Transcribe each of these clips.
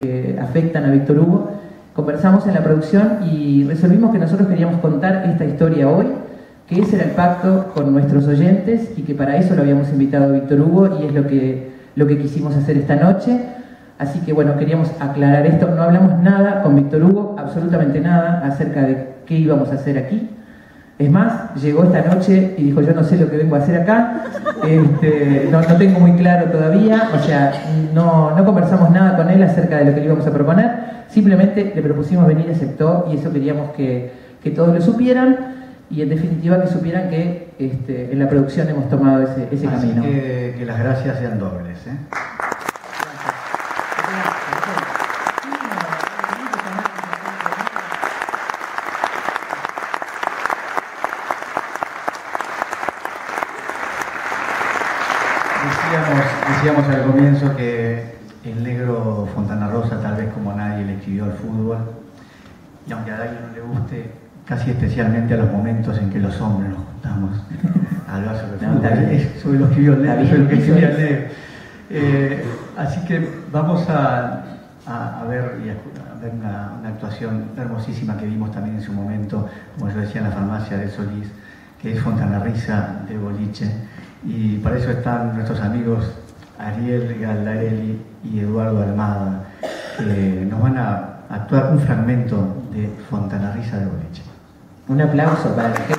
afectan a Víctor Hugo, conversamos en la producción y resolvimos que nosotros queríamos contar esta historia hoy, que ese era el pacto con nuestros oyentes y que para eso lo habíamos invitado a Víctor Hugo y es lo que quisimos hacer esta noche. Así que bueno, queríamos aclarar esto, no hablamos nada con Víctor Hugo, absolutamente nada acerca de qué íbamos a hacer aquí. Es más, llegó esta noche y dijo, yo no sé lo que vengo a hacer acá, no tengo muy claro todavía, o sea, no conversamos nada con él acerca de lo que le íbamos a proponer, simplemente le propusimos venir, aceptó y eso queríamos que todos lo supieran y en definitiva que supieran que en la producción hemos tomado ese camino. Así que las gracias sean dobles, ¿eh? Decíamos al comienzo que el negro Fontana Rosa, tal vez como nadie, le escribió al fútbol, y aunque a alguien no le guste, casi especialmente a los momentos en que los hombres nos juntamos a hablar sobre fútbol. Eso lo escribió el negro, eso es lo que escribió el negro. Así que vamos a ver una actuación hermosísima que vimos también en su momento, como yo decía, en la farmacia de Solís, que es Fontana Risa de Boliche. Y para eso están nuestros amigos Ariel Galdarelli y Eduardo Almada, que nos van a actuar un fragmento de Fontana Risa de Boliche. Un aplauso para la gente.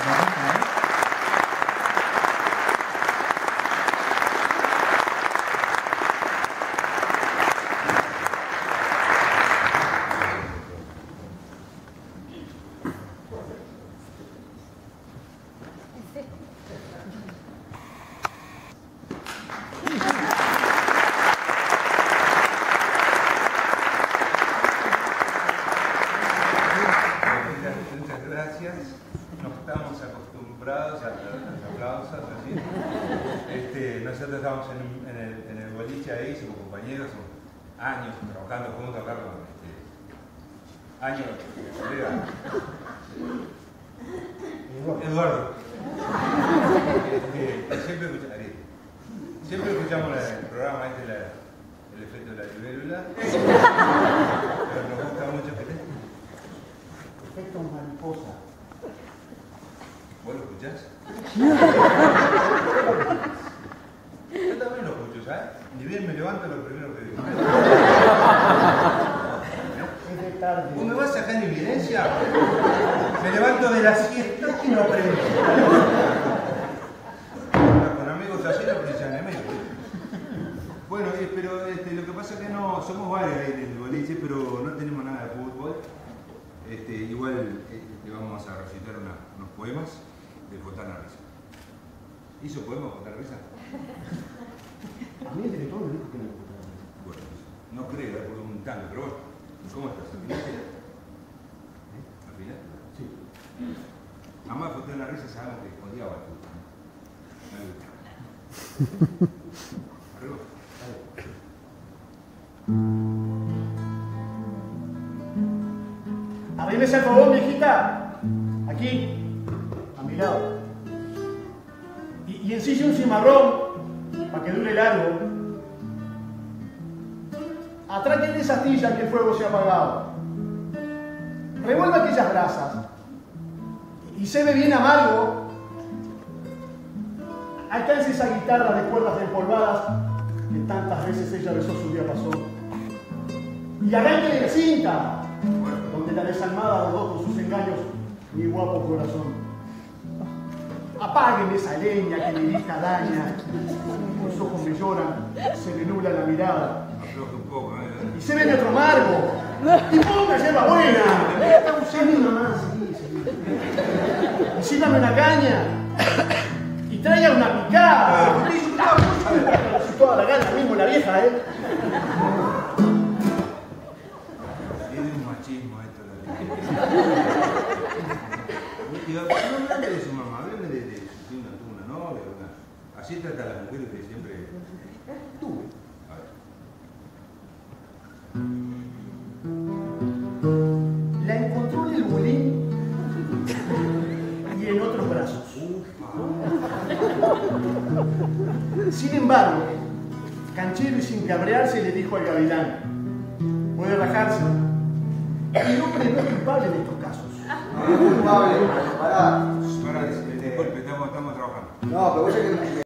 Nosotros estábamos en el boliche ahí, somos compañeros, somos años trabajando juntos, Carlos, años, Eduardo. Siempre escuchamos el programa el efecto de la libélula, pero nos gusta mucho que Efecto mariposa. ¿Vos lo escuchás? Yo también lo escucho, ¿sabes? Ni bien me levanto lo primero que digo. Es de tarde. ¿Vos me vas a sacar en evidencia? Me levanto de la siesta y no aprendo. Con amigos así la aprecian a mí. Bueno, pero lo que pasa es que no somos varios ahí en el boliche, pero no tenemos nada de fútbol. Igual le vamos a recitar unos poemas de Fontana Risa. ¿Hizo poemas Fontana Risa? A mí el director me dijo que no le gustaba. Bueno, no creo, es por un tango, pero bueno. ¿Cómo estás? ¿Afinaste? ¿Afinaste? Sí. Además, Fontana Risa sabemos que odiaba el fútbol. Arriba. Arrímese al favor, viejita. Aquí, a mi lado. Y ensille un cimarrón para que dure largo. Atraquen esa astilla que el fuego se ha apagado. Revuelva aquellas brasas. Y se ve bien amargo. Alcance esa guitarra de cuerdas empolvadas que tantas veces ella besó su diapasón. Y arranque la cinta, donde la desalmada rodó con sus engaños mi guapo corazón. Apaguen esa leña que mi vista daña, los ojos me lloran, se me nubla la mirada. Afloja un poco, ¿eh? Y se ve otro amargo, y ponga yerba buena. Está usando una más, y sírvame una caña, y traiga una picada. Si toda la gana mismo la vieja, ¿eh? Tiene un machismo esto, la no hable de su mamá, hábleme de si tuvo una novia, así trata a las mujeres que siempre tuve. A ver. La encontró en el bulín y en otros brazos. Sin embargo, canchero y sin cabrearse le dijo al gavilán: poner la cárcel. El hombre no es culpable en estos casos. No es culpable, pará. Disculpe, estamos trabajando. No, pero vos ya que